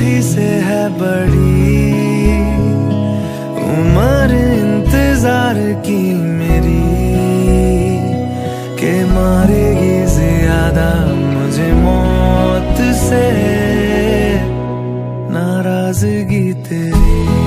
ही से है बड़ी उम्र इंतजार की मेरी, के मारेगी ज्यादा मुझे मौत से नाराजगी तेरी।